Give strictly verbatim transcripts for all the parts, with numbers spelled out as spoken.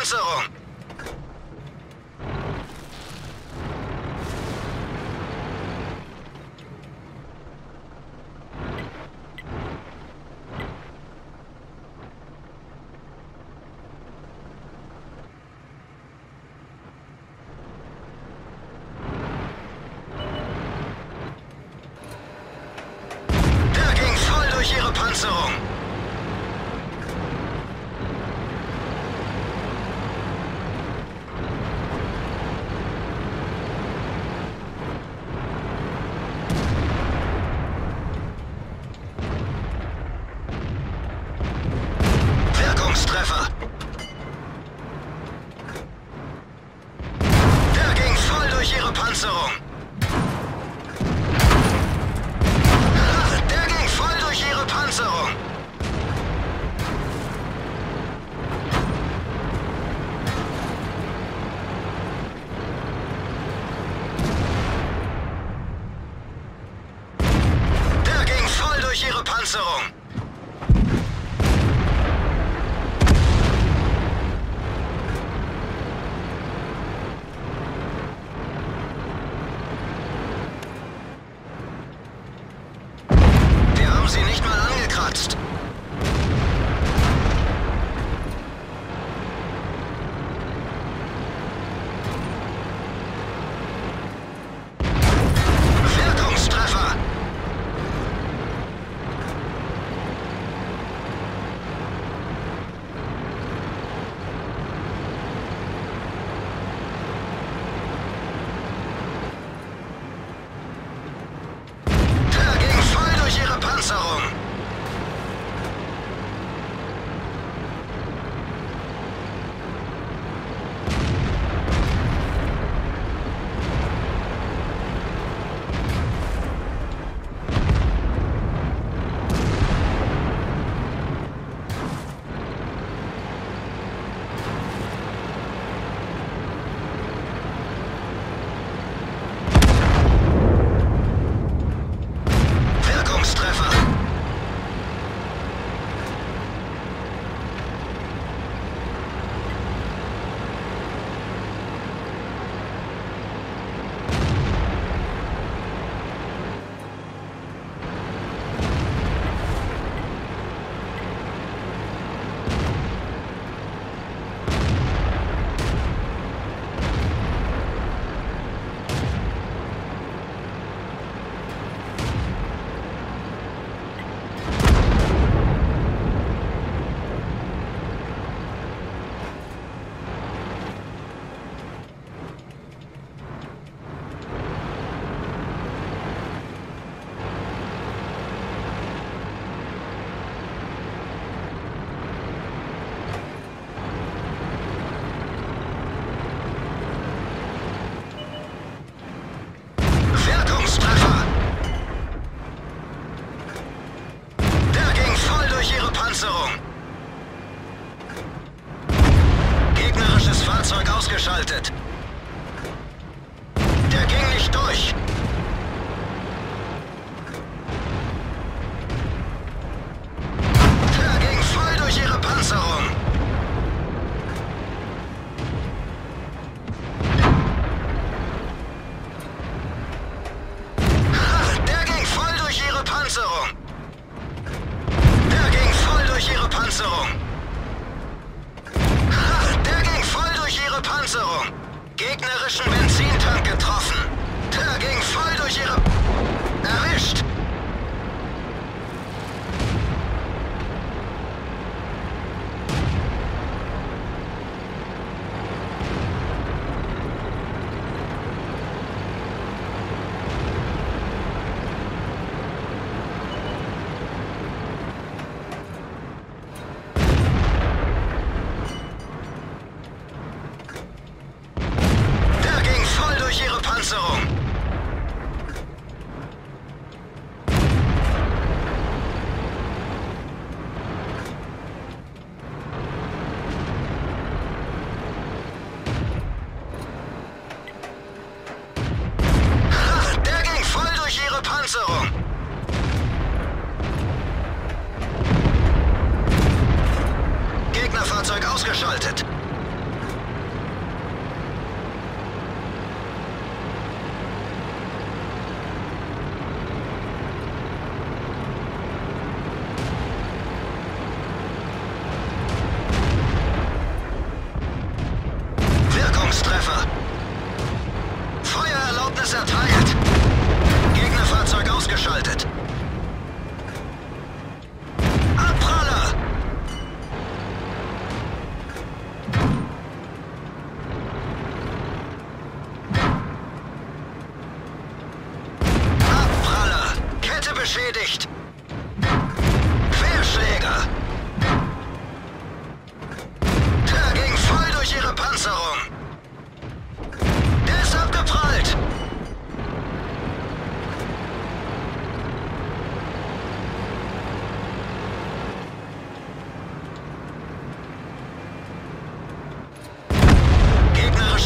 Panzerung! Der ging voll durch ihre Panzerung! Treffer. Der ging voll durch ihre Panzerung. Der ging voll durch ihre Panzerung. Der ging voll durch ihre Panzerung. Sie nicht mal angekratzt. Wirkungstreffer. Der ging voll durch ihre Panzerung. Wirkungstreffer. Wirkungstreffer. Der ging voll durch ihre Panzerung. Gegnerisches Fahrzeug ausgeschaltet. Der ging nicht durch. Der ging voll durch ihre Panzerung. Der ging voll durch ihre Panzerung. Der ging voll durch ihre Panzerung. Der ging voll durch ihre Panzerung. Gegnerischen Benzintank getroffen. Der ging voll durch ihre... Erwischt. Der ging voll durch ihre Panzerung. Der ging voll durch ihre Panzerung. Gegnerfahrzeug ausgeschaltet.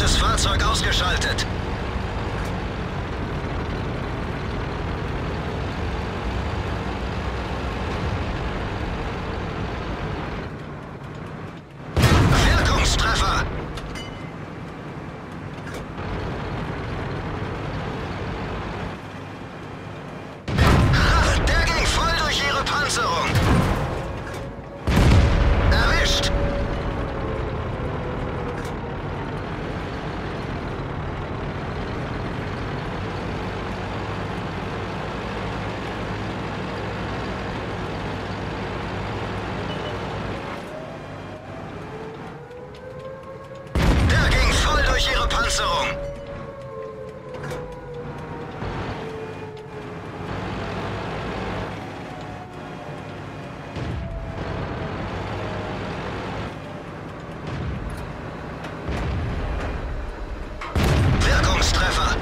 Gegnerisches Fahrzeug ausgeschaltet. Wirkungstreffer. Der ging voll durch ihre Panzerung. Erwischt. Der ging voll durch ihre Panzerung. Wirkungstreffer.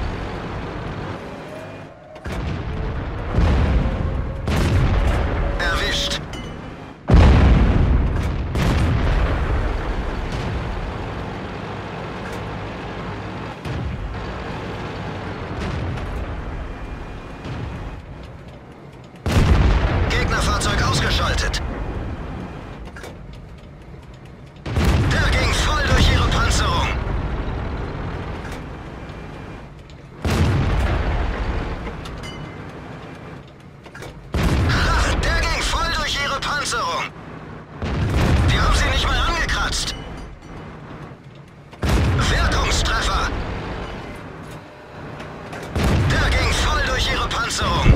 Erwischt. Gegnerfahrzeug ausgeschaltet. Der ging voll durch ihre Panzerung. Der ging voll durch ihre Panzerung. Die haben sie nicht mal angekratzt. Wirkungstreffer. Der ging voll durch ihre Panzerung.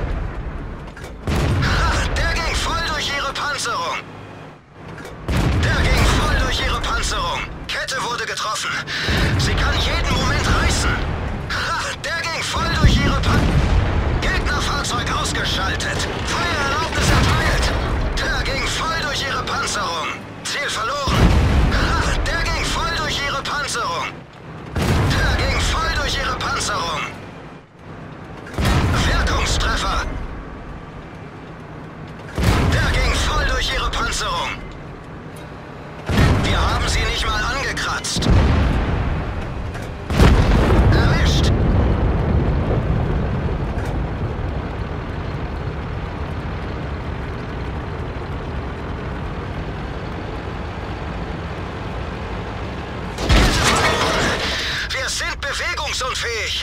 Der ging voll durch ihre Panzerung. Der ging voll durch ihre Panzerung. Kette wurde getroffen. Sie kann jeden Moment reißen. Der ging voll durch ihre Panzerung. Gegnerfahrzeug ausgeschaltet. Feuererlaubnis erteilt. Der ging voll durch ihre Panzerung. Ziel verloren. Der ging voll durch ihre Panzerung. Der ging voll durch ihre Panzerung. Wirkungstreffer. Der ging voll durch ihre Panzerung. Wir haben sie nicht mal angekratzt. Erwischt. Wir sind bewegungsunfähig.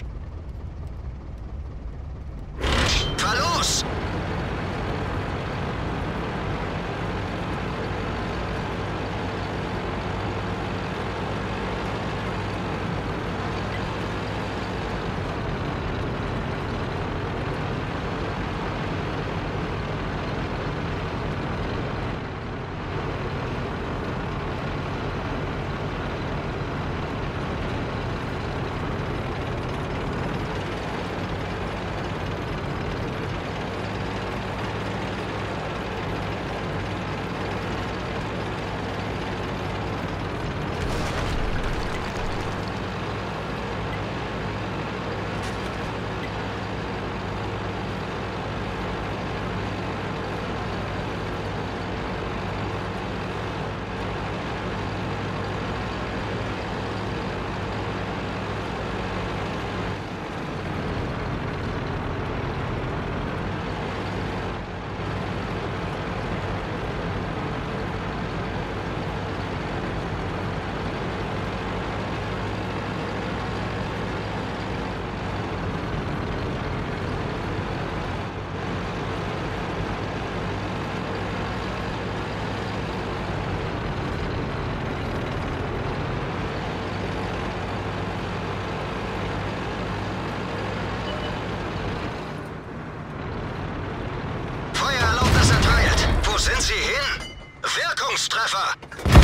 Fahr los! Sind Sie hin? Wirkungstreffer!